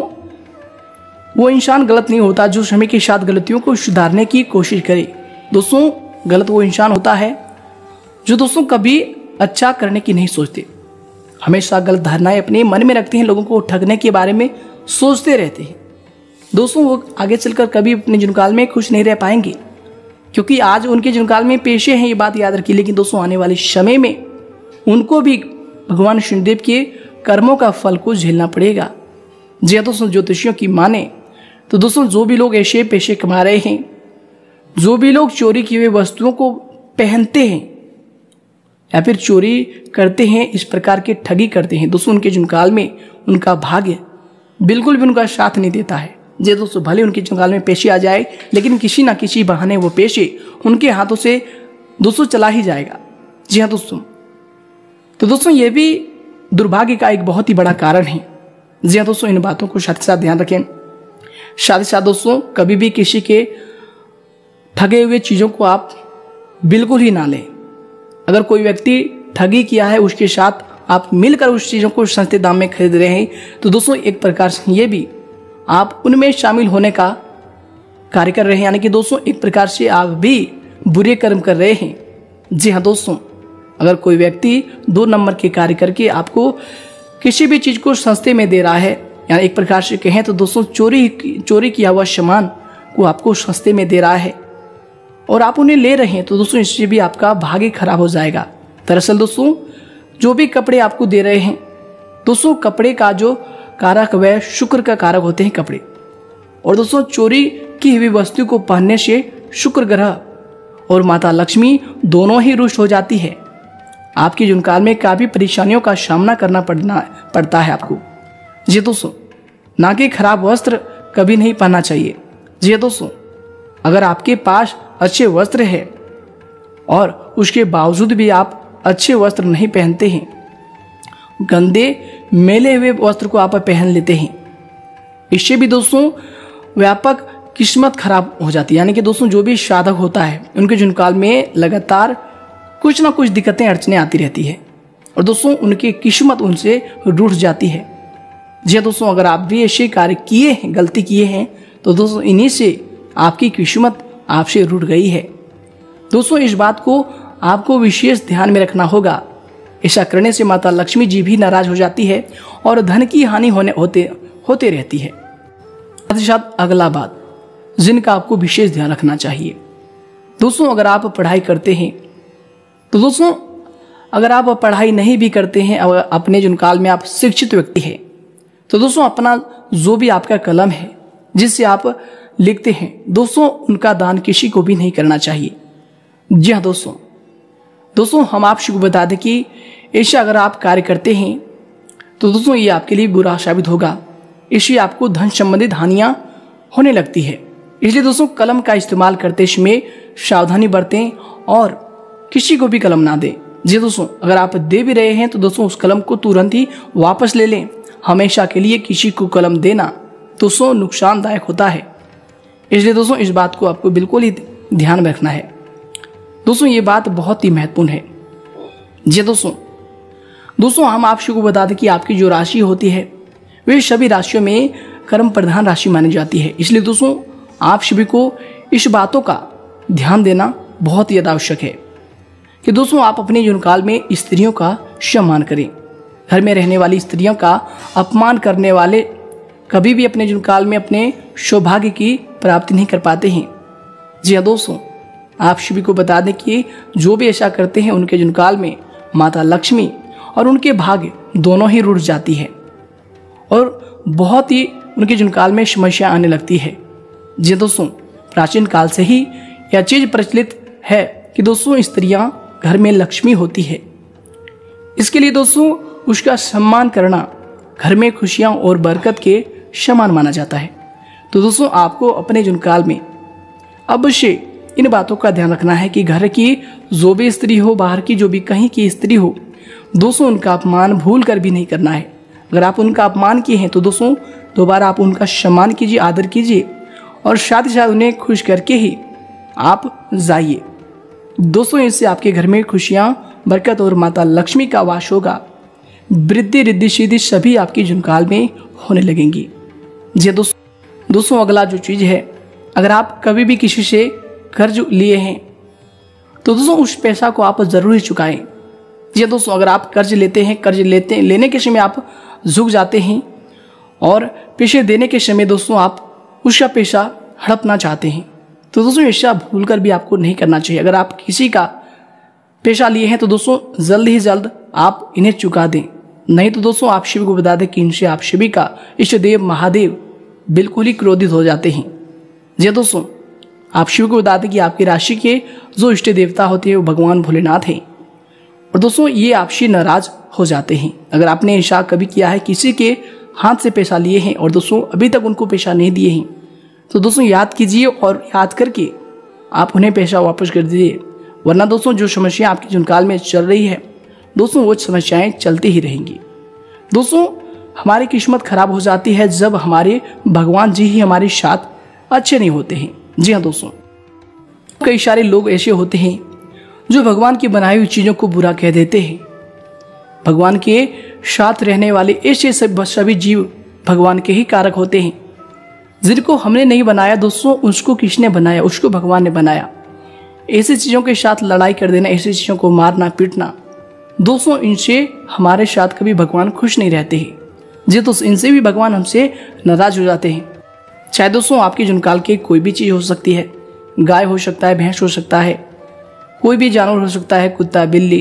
वो इंसान गलत नहीं होता जो समय के साथ गलतियों को सुधारने की कोशिश करे। दोस्तों गलत वो इंसान होता है जो दोस्तों कभी अच्छा करने की नहीं सोचते, हमेशा गलत धारणाएं अपने मन में रखते हैं, लोगों को ठगने के बारे में सोचते रहते हैं। दोस्तों वो आगे चलकर कभी अपने जीवनकाल में खुश नहीं रह पाएंगे, क्योंकि आज उनके जीवनकाल में पेशे हैं, ये बात याद रखिए। लेकिन दोस्तों आने वाले समय में उनको भी भगवान शनिदेव के कर्मों का फल को झेलना पड़ेगा। जी दोस्तों, ज्योतिषियों की माने तो दोस्तों जो भी लोग ऐसे पैसे कमा रहे हैं, जो भी लोग चोरी की हुई वस्तुओं को पहनते हैं या फिर चोरी करते हैं, इस प्रकार के ठगी करते हैं, दोस्तों उनके जीवनकाल में उनका भाग्य बिल्कुल भी उनका साथ नहीं देता है। जी दोस्तों, भले उनके जीवनकाल में पैसे आ जाए, लेकिन किसी ना किसी बहाने वो पैसे उनके हाथों से दोस्तों चला ही जाएगा। जी हाँ दोस्तों, तो दोस्तों ये भी दुर्भाग्य का एक बहुत ही बड़ा कारण है। जी हाँ दोस्तों, इन बातों को साथ साथ ध्यान रखें। साथ ही साथ दोस्तों कभी भी किसी के ठगे हुए चीज़ों को आप बिल्कुल ही ना लें। अगर कोई व्यक्ति ठगी किया है उसके साथ आप मिलकर उस चीज़ों को सस्ते दाम में खरीद रहे हैं, तो दोस्तों एक प्रकार से ये भी आप उनमें शामिल होने का कार्य कर रहे हैं, यानी कि दोस्तों एक प्रकार से आप भी बुरे कर्म कर रहे हैं। जी हाँ दोस्तों, अगर कोई व्यक्ति 2 नंबर के कार्य करके आपको किसी भी चीज को सस्ते में दे रहा है, यानी एक प्रकार से कहें तो दोस्तों चोरी किया हुआ सामान को आपको सस्ते में दे रहा है और आप उन्हें ले रहे हैं, तो दोस्तों इससे भी आपका भाग्य खराब हो जाएगा। दरअसल दोस्तों जो भी कपड़े आपको दे रहे हैं, दोस्तों कपड़े का जो कारक वह शुक्र का कारक होते हैं कपड़े, और दोस्तों चोरी की हुई वस्तु को पहनने से शुक्र ग्रह और माता लक्ष्मी दोनों ही रुष्ट हो जाती है। आपके जीवन काल में काफी परेशानियों का सामना करना पड़ता है आपको। जी दोस्तों, ना कि खराब वस्त्र कभी नहीं पहनना चाहिए। जी दोस्तों, अगर आपके पास अच्छे वस्त्र है और उसके बावजूद भी आप अच्छे वस्त्र नहीं पहनते हैं, गंदे मैले हुए वस्त्र को आप पहन लेते हैं, इससे भी दोस्तों व्यापक किस्मत खराब हो जाती है। यानी कि दोस्तों जो भी साधक होता है उनके जीवन काल में लगातार कुछ ना कुछ दिक्कतें अड़चने आती रहती है और दोस्तों उनकी किस्मत उनसे रूठ जाती है। जी दोस्तों, अगर आप भी ऐसे कार्य किए हैं, गलती किए हैं, तो दोस्तों इन्हीं से आपकी किस्मत आपसे रूठ गई है। दोस्तों इस बात को आपको विशेष ध्यान में रखना होगा। ऐसा करने से माता लक्ष्मी जी भी नाराज हो जाती है और धन की हानि होते रहती है। साथ ही साथ अगला बात जिनका आपको विशेष ध्यान रखना चाहिए, दोस्तों अगर आप पढ़ाई करते हैं, तो दोस्तों अगर आप पढ़ाई नहीं भी करते हैं, अपने जीवन काल में आप शिक्षित व्यक्ति हैं, तो दोस्तों अपना जो भी आपका कलम है जिससे आप लिखते हैं, दोस्तों उनका दान किसी को भी नहीं करना चाहिए। जी हाँ दोस्तों हम आपको बता दें कि ऐसा अगर आप कार्य करते हैं तो दोस्तों ये आपके लिए बुरा साबित होगा। इससे आपको धन संबंधित हानियां होने लगती है। इसलिए दोस्तों कलम का इस्तेमाल करते समय सावधानी बरतें और किसी को भी कलम ना दें। जी दोस्तों, अगर आप दे भी रहे हैं तो दोस्तों उस कलम को तुरंत ही वापस ले लें। हमेशा के लिए किसी को कलम देना दोस्तों नुकसानदायक होता है। इसलिए दोस्तों इस बात को आपको बिल्कुल ही ध्यान में रखना है। दोस्तों ये बात बहुत ही महत्वपूर्ण है। जी दोस्तों हम आपको बता दें कि आपकी जो राशि होती है वे सभी राशियों में कर्म प्रधान राशि मानी जाती है। इसलिए दोस्तों आप सभी को इस बातों का ध्यान देना बहुत ही आवश्यक है कि दोस्तों आप अपने जीवन काल में स्त्रियों का सम्मान करें। घर में रहने वाली स्त्रियों का अपमान करने वाले कभी भी अपने जीवन काल में अपने सौभाग्य की प्राप्ति नहीं कर पाते हैं। जी हाँ दोस्तों, आप सभी को बता दें कि जो भी ऐसा करते हैं उनके जीवन काल में माता लक्ष्मी और उनके भाग्य दोनों ही रुठ जाती है और बहुत ही उनके जीवन काल में समस्या आने लगती है। जी दोस्तों, प्राचीन काल से ही यह चीज प्रचलित है कि दोस्तों स्त्रियां घर में लक्ष्मी होती है। इसके लिए दोस्तों उसका सम्मान करना घर में खुशियां और बरकत के समान माना जाता है। तो दोस्तों आपको अपने जीवन काल में अवश्य इन बातों का ध्यान रखना है कि घर की जो भी स्त्री हो, बाहर की जो भी कहीं की स्त्री हो, दोस्तों उनका अपमान भूल कर भी नहीं करना है। अगर आप उनका अपमान किए हैं तो दोस्तों दोबारा आप उनका सम्मान कीजिए, आदर कीजिए और साथ ही साथ उन्हें खुश करके ही आप जाइए। दोस्तों इससे आपके घर में खुशियां, बरकत और माता लक्ष्मी का वास होगा। वृद्धि रिद्धि सिद्धि सभी आपकी जीवन काल में होने लगेंगी। जी दोस्तों अगला जो चीज है, अगर आप कभी भी किसी से कर्ज लिए हैं तो दोस्तों उस पैसा को आप जरूर ही चुकाएं। जी दोस्तों, अगर आप कर्ज लेने के समय आप झुक जाते हैं और पैसे देने के समय दोस्तों आप उसका पैसा हड़पना चाहते हैं, तो दोस्तों ऐसा भूल कर भी आपको नहीं करना चाहिए। अगर आप किसी का पैसा लिए हैं तो दोस्तों जल्द ही जल्द आप इन्हें चुका दें, नहीं तो दोस्तों आप शिव को बता दें कि इनसे आप शिवी का इष्ट देव महादेव बिल्कुल ही क्रोधित हो जाते हैं। जी दोस्तों, आप शिव को बता दें कि आपकी राशि के जो इष्ट देवता होते हैं वो भगवान भोलेनाथ हैं और दोस्तों ये आपसे नाराज हो जाते हैं। अगर आपने ऐसा कभी किया है, किसी के हाथ से पैसा लिए हैं और दोस्तों अभी तक उनको पैसा नहीं दिए हैं, तो दोस्तों याद कीजिए और याद करके आप उन्हें पैसा वापस कर दीजिए, वरना दोस्तों जो समस्या आपके जीवन काल में चल रही है दोस्तों वो समस्याएं चलती ही रहेंगी। दोस्तों हमारी किस्मत खराब हो जाती है जब हमारे भगवान जी ही हमारे साथ अच्छे नहीं होते हैं। जी हाँ दोस्तों, कई सारे लोग ऐसे होते हैं जो भगवान की बनाई हुई चीजों को बुरा कह देते हैं। भगवान के साथ रहने वाले ऐसे सभी जीव भगवान के ही कारक होते हैं, जिनको हमने नहीं बनाया दोस्तों, उसको किसने बनाया? उसको भगवान ने बनाया। ऐसी चीज़ों के साथ लड़ाई कर देना, ऐसी चीज़ों को मारना पीटना दोस्तों, इनसे हमारे साथ कभी भगवान खुश नहीं रहते हैं जी। तो इनसे भी भगवान हमसे नाराज हो जाते हैं। चाहे दोस्तों आपकी जुनकाल के कोई भी चीज़ हो सकती है, गाय हो सकता है, भैंस हो सकता है, कोई भी जानवर हो सकता है, कुत्ता, बिल्ली,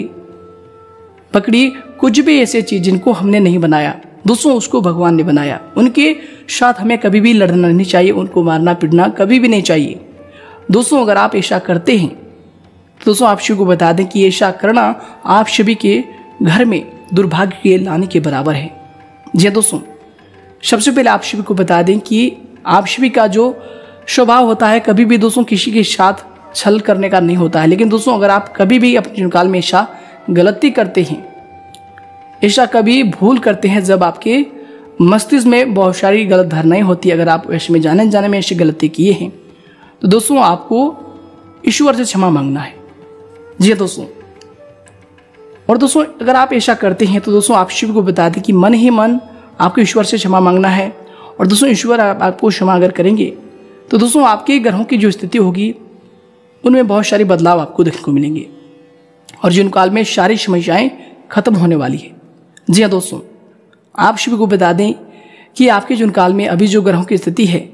बकरी, कुछ भी ऐसी चीज़ जिनको हमने नहीं बनाया दोस्तों, उसको भगवान ने बनाया। उनके साथ हमें कभी भी लड़ना नहीं चाहिए, उनको मारना पीटना कभी भी नहीं चाहिए दोस्तों। अगर आप ऐसा करते हैं तो दोस्तों आप सभी को बता दें कि ऐसा करना आप सभी के घर में दुर्भाग्य के लाने के बराबर है जी दोस्तों। सबसे पहले आप सभी को बता दें कि आप सभी का जो स्वभाव होता है कभी भी दोस्तों किसी के साथ छल करने का नहीं होता है। लेकिन दोस्तों अगर आप कभी भी अपने जीवनकाल में ऐसा गलती करते हैं, ऐसा कभी भूल करते हैं, जब आपके मस्तिष्क में बहुत सारी गलत धारणाएं होती है, अगर आप इसमें जाने में ऐसी गलती किए हैं तो दोस्तों आपको ईश्वर से क्षमा मांगना है जी दोस्तों। और दोस्तों अगर आप ऐसा करते हैं तो दोस्तों आप शिव को बता दें कि मन ही मन आपको ईश्वर से क्षमा मांगना है। और दोस्तों ईश्वर आपको क्षमा अगर करेंगे तो दोस्तों आपके ग्रहों की जो स्थिति होगी उनमें बहुत सारे बदलाव आपको देखने को मिलेंगे और जीवन काल में सारी समस्याएं खत्म होने वाली है जी हाँ दोस्तों। आप शिव को बता दें कि आपके जीवन काल में अभी जो ग्रहों की स्थिति है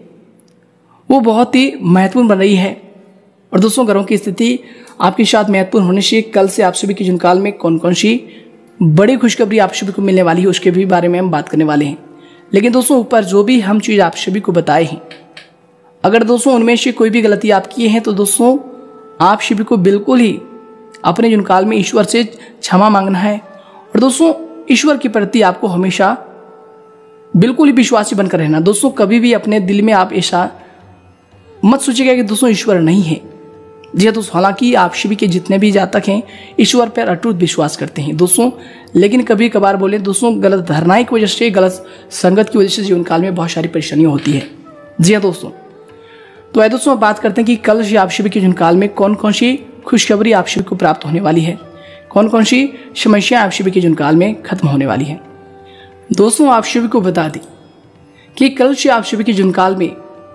वो बहुत ही महत्वपूर्ण बन रही है। और दोस्तों ग्रहों की स्थिति आपके साथ महत्वपूर्ण होने से कल से आप सभी के जीवन काल में कौन कौन सी बड़ी खुशखबरी आप सभी को मिलने वाली है उसके भी बारे में हम बात करने वाले हैं। लेकिन दोस्तों ऊपर जो भी हम चीज़ आप सभी को बताए हैं, अगर दोस्तों उनमें से कोई भी गलती आप किए हैं तो दोस्तों आप सभी को बिल्कुल ही अपने जीवन काल में ईश्वर से क्षमा मांगना है। और दोस्तों ईश्वर के प्रति आपको हमेशा बिल्कुल ही विश्वासी बनकर रहना। दोस्तों कभी भी अपने दिल में आप ऐसा मत सोचिएगा कि दोस्तों ईश्वर नहीं है जी हाँ दोस्तों। हालांकि आप सभी के जितने भी जातक हैं ईश्वर पर अटूट विश्वास करते हैं दोस्तों, लेकिन कभी कभार बोले दोस्तों गलत धारणाएं की वजह से, गलत संगत की वजह से जीवन काल में बहुत सारी परेशानियां होती है जी हाँ दोस्तों। तो आइए दोस्तों बात करते हैं कि कल से आप सभी के जीवन काल में कौन कौन सी खुशखबरी आप सभी को प्राप्त होने वाली है, कौन कौन सी समस्याएं आप सभी के जीवन काल में खत्म होने वाली है। दोस्तों आप सभी को बता दें कि कल से आप सभी के जीवन काल में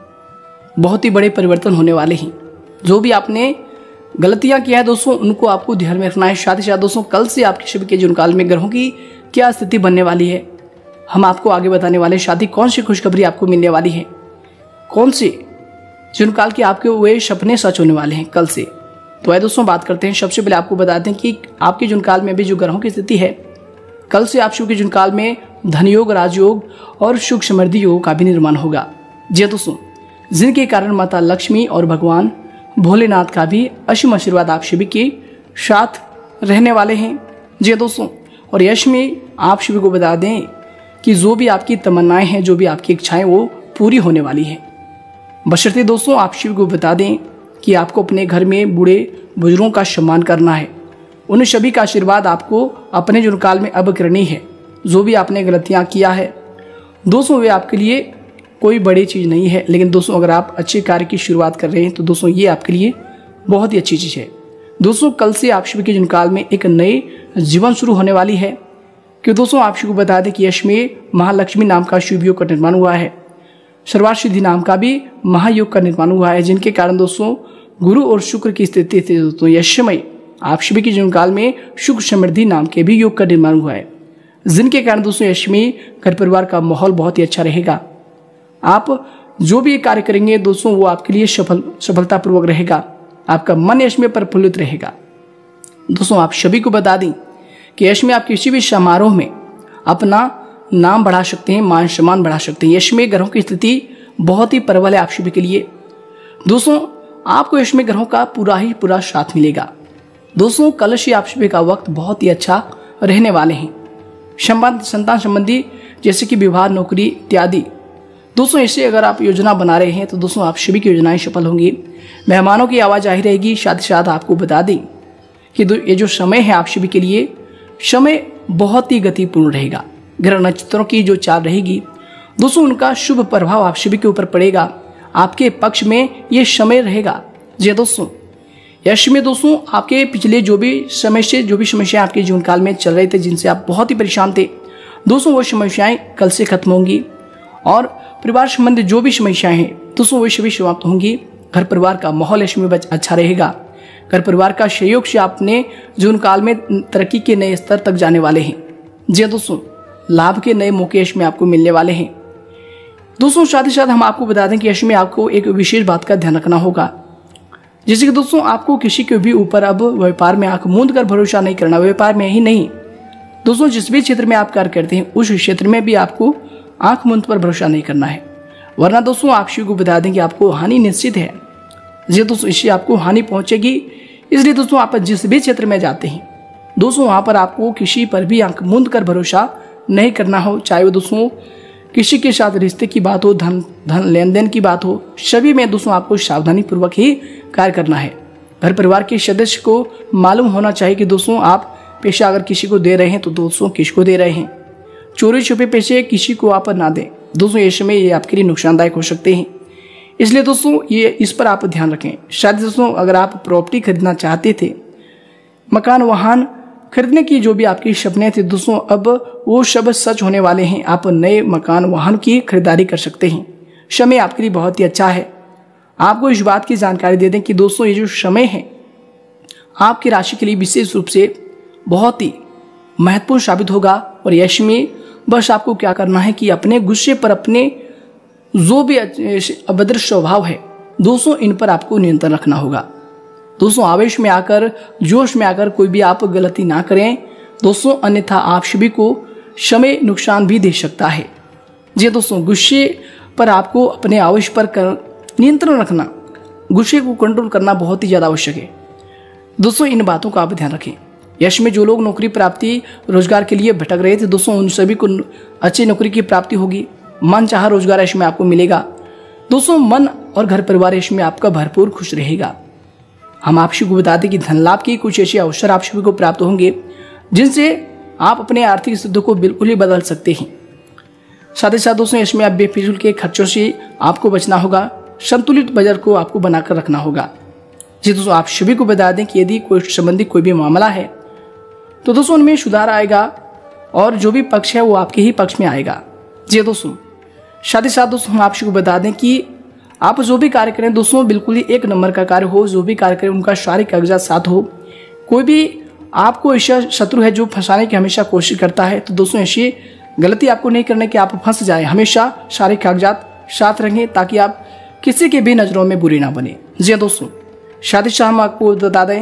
बहुत ही बड़े परिवर्तन होने वाले हैं। जो भी आपने गलतियां किया है दोस्तों उनको आपको ध्यान में रखना है। साथ ही साथ दोस्तों कल से आपके सभी के जीवन काल में ग्रहों की क्या स्थिति बनने वाली है हम आपको आगे बताने वाले। साथ ही कौन सी खुशखबरी आपको मिलने वाली है, कौन से जीवन काल के आपके वे सपने सच होने वाले हैं कल से। तो आइए दोस्तों बात करते हैं। सबसे पहले आपको बता दें कि आपके जीवन काल में भी जो ग्रहों की स्थिति है, कल से आप सभी के जीवन काल में धन योग, राजयोग और सुख समृद्धि योग का भी निर्माण होगा जी हाँ दोस्तों, जिनके कारण माता लक्ष्मी और भगवान भोलेनाथ का भी असीम आशीर्वाद आप सभी के साथ रहने वाले हैं जी हाँ दोस्तों। और यश में आप सभी को बता दें कि जो भी आपकी तमन्नाएं हैं, जो भी आपकी इच्छाएं वो पूरी होने वाली है। बशर्ते दोस्तों आप सभी को बता दें कि आपको अपने घर में बूढ़े बुजुर्गों का सम्मान करना है। उन सभी का आशीर्वाद आपको अपने जीवन काल में अब करनी है। जो भी आपने गलतियां किया है दोस्तों वे आपके लिए कोई बड़ी चीज़ नहीं है, लेकिन दोस्तों अगर आप अच्छे कार्य की शुरुआत कर रहे हैं तो दोस्तों ये आपके लिए बहुत ही अच्छी चीज़ है। दोस्तों कल से आप सभी के जीवन काल में एक नए जीवन शुरू होने वाली है कि दोस्तों आप सभी को बता दें कि यश में महालक्ष्मी नाम का शुभ योग का निर्माण हुआ है, सर्वार्थ सिद्धि नाम का भी महायोग का निर्माण हुआ है, जिनके कारण दोस्तों गुरु और शुक्र की स्थिति से दोस्तों यश में आप सभी के जीवन काल में सुख समृद्धि नाम के भी योग का निर्माण हुआ है, जिनके कारण दोस्तों यश में घर परिवार का माहौल बहुत ही अच्छा रहेगा। आप जो भी कार्य करेंगे दोस्तों वो आपके लिए सफलतापूर्वक रहेगा। आपका मन यश में प्रफुल्लित रहेगा। दोस्तों आप सभी को बता दें कि यश में आप किसी भी समारोह में अपना नाम बढ़ा सकते हैं, मान सम्मान बढ़ा सकते हैं। यश में ग्रहों की स्थिति बहुत ही प्रबल है आप सभी के लिए। दोस्तों आपको यश में ग्रहों का पूरा साथ मिलेगा। दोस्तों कल से आप सभी का वक्त बहुत ही अच्छा रहने वाले हैं। संतान संबंधी जैसे कि विवाह, नौकरी इत्यादि दोस्तों ऐसे अगर आप योजना बना रहे हैं तो दोस्तों आप सभी की योजनाएं सफल होंगी। मेहमानों की आवाजाही रहेगी। साथ ही साथ आपको बता दें कि ये जो समय है आप सभी के लिए समय बहुत ही गतिपूर्ण रहेगा। ग्रह नक्षत्रों की जो चाल रहेगी दोस्तों उनका शुभ प्रभाव आप सभी के ऊपर पड़ेगा। आपके पक्ष में ये समय रहेगा जी दोस्तों। यश में दोस्तों आपके पिछले जो भी समस्या आपके जीवन काल में चल रहे थे, जिनसे आप बहुत ही परेशान थे दोस्तों, वो समस्याएं कल से खत्म होंगी और परिवार संबंधी जो भी समस्याएं हैं दोस्तों वो सभी समाप्त होंगी। घर परिवार का माहौल इसमें अच्छा रहेगा। घर परिवार का सहयोग से आपने जीवन काल में तरक्की के नए स्तर तक जाने वाले हैं। जी दोस्तों, लाभ के नए मौके इसमें आपको मिलने वाले हैं। दोस्तों साथ ही साथ हम आपको बता दें कि इसमें आपको एक विशेष बात का ध्यान रखना होगा, जैसे कि दोस्तों आपको किसी के भी ऊपर अब व्यापार में आंख मूंद कर भरोसा नहीं करना। व्यापार में ही नहीं दोस्तों, जिस भी क्षेत्र में आप कार्य करते हैं उस क्षेत्र में भी आपको आंख मूंद पर भरोसा नहीं करना है, वरना दोस्तों आप शिव को बता दें कि आपको हानि निश्चित है। जी दोस्तों, इससे आपको हानि पहुंचेगी। इसलिए दोस्तों आप जिस भी क्षेत्र में जाते हैं दोस्तों वहां पर आपको किसी पर भी आंख मूंद कर भरोसा नहीं करना हो। चाहे वो दोस्तों किसी के साथ रिश्ते की बात हो, धन लेन देन की बात हो, सभी में दोस्तों आपको सावधानी पूर्वक ही कार्य करना है। घर परिवार के सदस्य को मालूम होना चाहिए कि दोस्तों आप पैसे अगर किसी को दे रहे हैं तो दोस्तों किसको दे रहे हैं। चोरी छुपे पैसे किसी को आप ना दें दोस्तों, ये समय ये आपके लिए नुकसानदायक हो सकते हैं। इसलिए दोस्तों ये इस पर आप ध्यान रखें। शायद दोस्तों अगर आप प्रॉपर्टी खरीदना चाहते थे, मकान वाहन खरीदने की जो भी आपके सपने थे दोस्तों, अब वो सब सच होने वाले हैं। आप नए मकान वाहन की खरीदारी कर सकते हैं। समय आपके लिए बहुत ही अच्छा है। आपको इस बात की जानकारी दे दें कि दोस्तों ये जो समय है आपकी राशि के लिए विशेष रूप से बहुत ही महत्वपूर्ण साबित होगा। और यश में बस आपको क्या करना है कि अपने गुस्से पर, अपने जो भी अभद्र स्वभाव है दोस्तों, इन पर आपको नियंत्रण रखना होगा। दोस्तों आवेश में आकर, जोश में आकर कोई भी आप गलती ना करें दोस्तों, अन्यथा आप सभी को समय नुकसान भी दे सकता है। जी दोस्तों, गुस्से पर आपको अपने आवेश पर नियंत्रण रखना, गुस्से को कंट्रोल करना बहुत ही ज़्यादा आवश्यक है। दोस्तों इन बातों का आप ध्यान रखें। यश में जो लोग नौकरी प्राप्ति रोजगार के लिए भटक रहे थे दोस्तों, उन सभी को अच्छी नौकरी की प्राप्ति होगी। मन चाहा रोजगार यश में आपको मिलेगा दोस्तों। मन और घर परिवार यश में आपका भरपूर खुश रहेगा। हम आप सभी को बता दें कि धन लाभ के कुछ ऐसे अवसर आप सभी को प्राप्त होंगे जिनसे आप अपने आर्थिक स्थिति को बिल्कुल ही बदल सकते हैं। साथ ही साथ दोस्तों इसमें आप बेफिजूल के खर्चों से आपको बचना होगा। संतुलित बजट को आपको बनाकर रखना होगा। जी दोस्तों, आप सभी को बता दें कि यदि कोई संबंधी कोई भी मामला है तो दोस्तों उनमें सुधार आएगा और जो भी पक्ष है वो आपके ही पक्ष में आएगा। जी दोस्तों, साथ ही साथ दोस्तों हम आप सभी को बता दें कि आप जो भी कार्य करें दोस्तों बिल्कुल ही एक नंबर का कार्य हो। जो भी कार्य करें उनका सारे कागजात साथ हो। कोई भी आपको ऐसा शत्रु है जो फंसाने की हमेशा कोशिश करता है तो दोस्तों ऐसी गलती आपको नहीं करने की आप फंस जाए। हमेशा सारे कागजात साथ रखें ताकि आप किसी के भी नज़रों में बुरी ना बने। जी दोस्तों, शादी शाह हम आपको बता दें,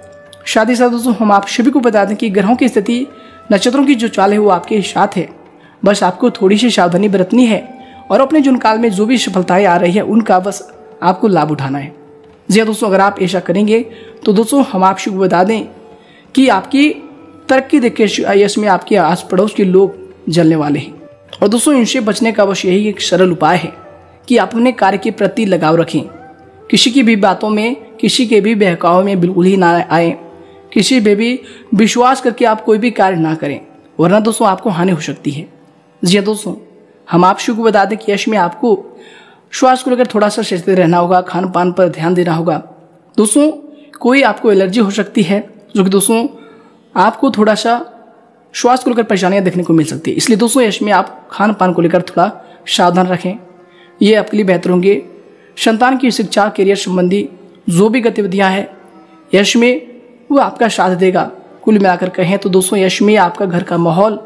शादी साथ दोस्तों हम आप सभी को बता दें कि ग्रहों की स्थिति, नक्षत्रों की जो चाल है वो आपके साथ है। बस आपको थोड़ी सी सावधानी बरतनी है और अपने जीवन काल में जो भी सफलताएं आ रही है उनका बस आपको लाभ उठाना है। जी दोस्तों, अगर आप ऐसा करेंगे तो दोस्तों हम आप सभी को बता दें कि आपकी तरक्की देख के यश में आपके आस पड़ोस के लोग जलने वाले हैं। और दोस्तों इनसे बचने का बस यही एक सरल उपाय है कि आप अपने कार्य के प्रति लगाव रखें। किसी की भी बातों में, किसी के भी बहकाव में बिल्कुल ही ना आए। किसी पे भी विश्वास करके आप कोई भी कार्य ना करें, वरना दोस्तों आपको हानि हो सकती है। जी दोस्तों, हम आप सभी को बता दें कि यश में आपको श्वास को लेकर थोड़ा सा सचेत रहना होगा। खान पान पर ध्यान देना होगा। दोस्तों कोई आपको एलर्जी हो सकती है जो कि दोस्तों आपको थोड़ा सा श्वास को लेकर परेशानियां देखने को मिल सकती है। इसलिए दोस्तों यश में आप खान पान को लेकर थोड़ा सावधान रखें, ये आपके लिए बेहतर होंगे। संतान की शिक्षा, करियर संबंधी जो भी गतिविधियां हैं यश में वो आपका साथ देगा। कुल मिलाकर कहें तो दोस्तों यश में आपका घर का माहौल,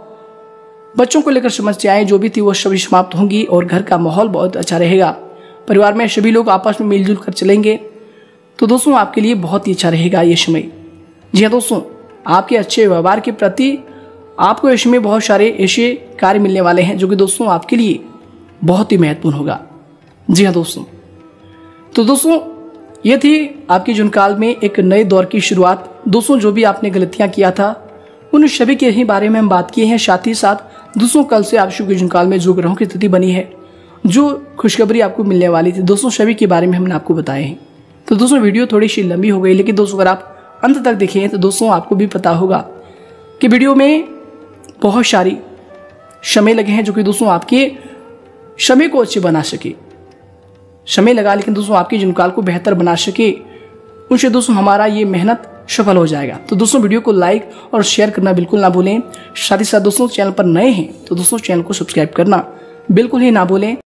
बच्चों को लेकर समस्याएं जो भी थी वो सभी समाप्त होंगी और घर का माहौल बहुत अच्छा रहेगा। परिवार में सभी लोग आपस में मिलजुल कर चलेंगे तो दोस्तों आपके लिए बहुत ही अच्छा रहेगा ये समय। जी हाँ दोस्तों, आपके अच्छे व्यवहार के प्रति आपको इस समय बहुत सारे ऐसे कार्य मिलने वाले हैं जो कि दोस्तों आपके लिए बहुत ही महत्वपूर्ण होगा। जी हाँ दोस्तों, तो दोस्तों ये थी आपकी जीवन काल में एक नए दौर की शुरुआत। दोस्तों जो भी आपने गलतियां किया था उन सभी के ही बारे में हम बात किए हैं। साथ ही साथ दोस्तों कल से आप शुभ जीवन काल में जो ग्रहों की स्थिति बनी है, जो खुशखबरी आपको मिलने वाली थी दोस्तों, सभी के बारे में हमने आपको बताए हैं। तो दोस्तों वीडियो थोड़ी सी लंबी हो गई, लेकिन दोस्तों अगर आप अंत तक देखें तो दोस्तों आपको भी पता होगा कि वीडियो में बहुत सारी समय लगे हैं जो कि दोस्तों आपके समय को अच्छे बना सके। समय लगा लेकिन दोस्तों आपके जीवन काल को बेहतर बना सके, उनसे दोस्तों हमारा ये मेहनत सफल हो जाएगा। तो दोस्तों वीडियो को लाइक और शेयर करना बिल्कुल ना भूलें। साथ ही साथ दोस्तों चैनल पर नए हैं तो दोस्तों चैनल को सब्सक्राइब करना बिल्कुल ही ना भूलें।